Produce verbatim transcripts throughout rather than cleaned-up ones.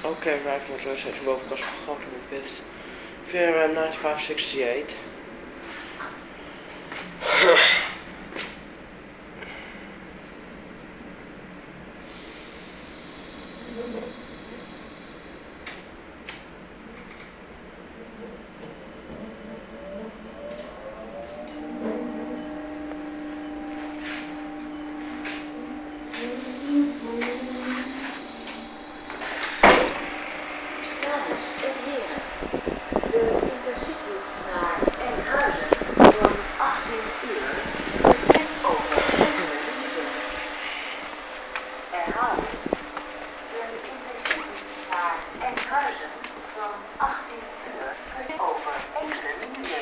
Okay, vijf motorische bovenkast vergroten with V R M ninety-five sixty-eight. Dames en heren, de Intercity naar Enkhuizen van achttien uur vertrekt over enkele minuten. Herhaling, de Intercity naar Enkhuizen van achttien uur vertrekt over enkele minuten.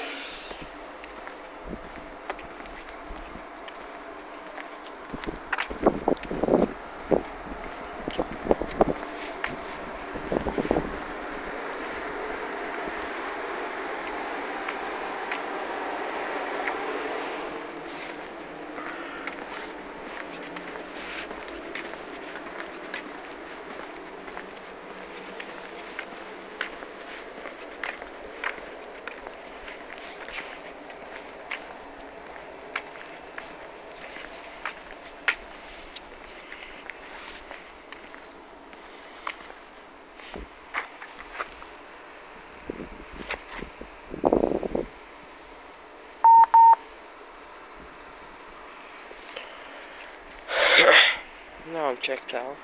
Now I'm checked out.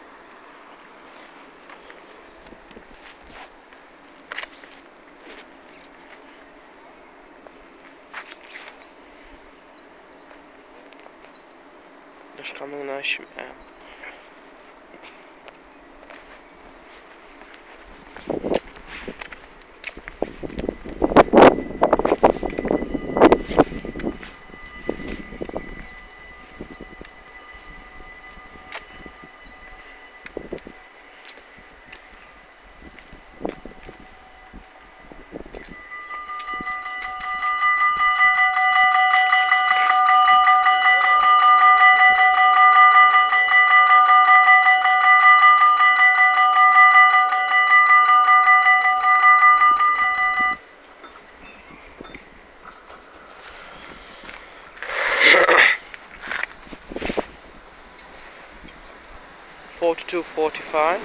There's coming nice man. Forty-two forty-five.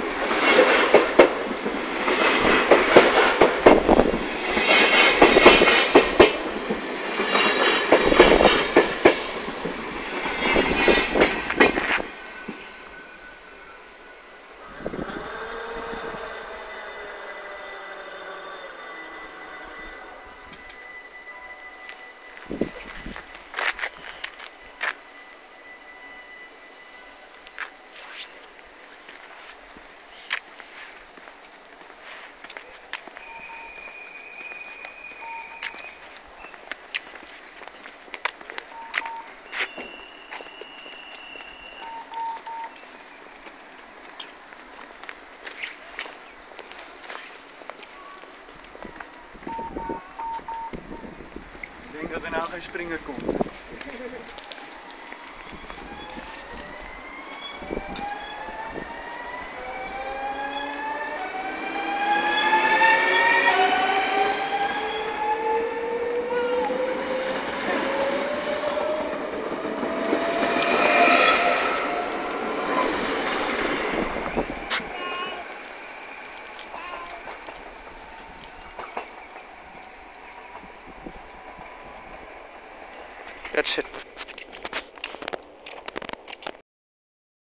Ik denk dat er nou geen springer komt. That's it.